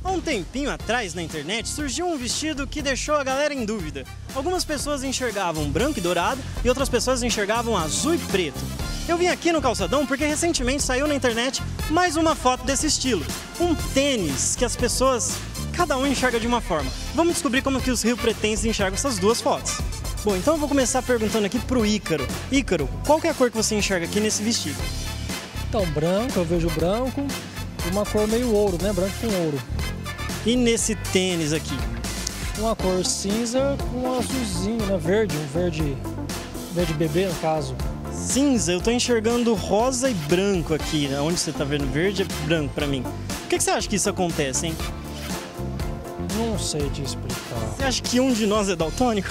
Há um tempinho atrás na internet surgiu um vestido que deixou a galera em dúvida. Algumas pessoas enxergavam branco e dourado e outras pessoas enxergavam azul e preto. Eu vim aqui no Calçadão porque recentemente saiu na internet mais uma foto desse estilo. Um tênis que as pessoas, cada um enxerga de uma forma. Vamos descobrir como que os riopretenses enxergam essas duas fotos. Bom, então eu vou começar perguntando aqui pro Ícaro. Ícaro, qual que é a cor que você enxerga aqui nesse vestido? Então, branco, eu vejo branco e uma cor meio ouro, né? Branco com ouro. E nesse tênis aqui? Uma cor cinza com um azulzinho, né? Verde, um verde bebê, no caso. Cinza, eu tô enxergando rosa e branco aqui. Onde você tá vendo verde é branco pra mim. Por que você acha que isso acontece, hein? Não sei te explicar. Você acha que um de nós é daltônico?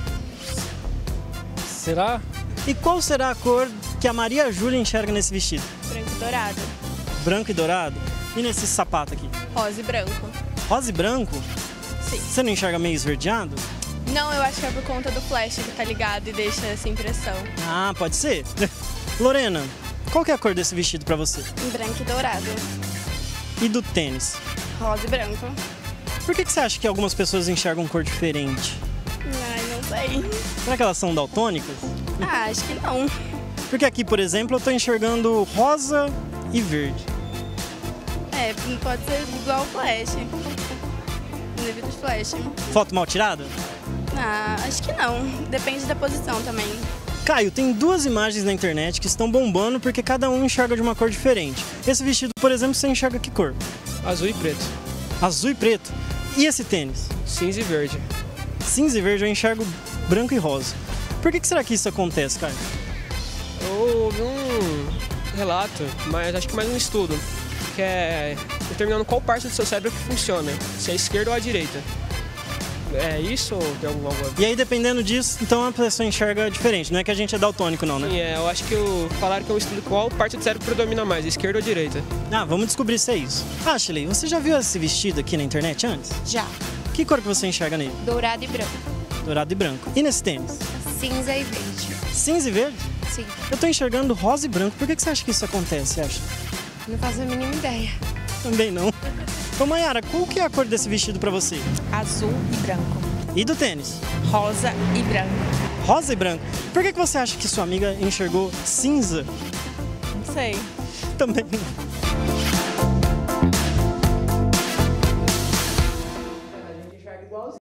Será? E qual será a cor que a Maria Júlia enxerga nesse vestido? Branco e dourado. Branco e dourado? E nesse sapato aqui? Rosa e branco. Rosa e branco? Sim. Você não enxerga meio esverdeado? Não, eu acho que é por conta do flash que tá ligado e deixa essa impressão. Ah, pode ser. Lorena, qual que é a cor desse vestido pra você? Branco e dourado. E do tênis? Rosa e branco. Por que você acha que algumas pessoas enxergam cor diferente? Ai, não sei. Será que elas são daltônicas? Ah, acho que não. Porque aqui, por exemplo, eu tô enxergando rosa e verde. É, pode ser igual o flash. Devido ao flash. Foto mal tirada? Ah, acho que não. Depende da posição também. Caio, tem duas imagens na internet que estão bombando porque cada um enxerga de uma cor diferente. Esse vestido, por exemplo, você enxerga que cor? Azul e preto. Azul e preto. E esse tênis? Cinza e verde. Cinza e verde eu enxergo branco e rosa. Por que será que isso acontece, Caio? Houve um relato, mas acho que mais um estudo, que é determinando qual parte do seu cérebro que funciona, se é a esquerda ou a direita. É isso ou tem alguma coisa? E aí, dependendo disso, então a pessoa enxerga diferente. Não é que a gente é daltônico, não, né? Sim, eu acho que falaram que é um estudo qual parte do cérebro predomina mais, esquerda ou direita. Ah, vamos descobrir se é isso. Ashley, você já viu esse vestido aqui na internet antes? Já. Que cor que você enxerga nele? Dourado e branco. Dourado e branco. E nesse tênis? Cinza e verde. Cinza e verde? Sim. Eu tô enxergando rosa e branco. Por que você acha que isso acontece, Ashley? Não faço a mínima ideia. Também não. Ô Mayara, qual que é a cor desse vestido pra você? Azul e branco. E do tênis? Rosa e branco. Rosa e branco. Por que você acha que sua amiga enxergou cinza? Não sei. Também não.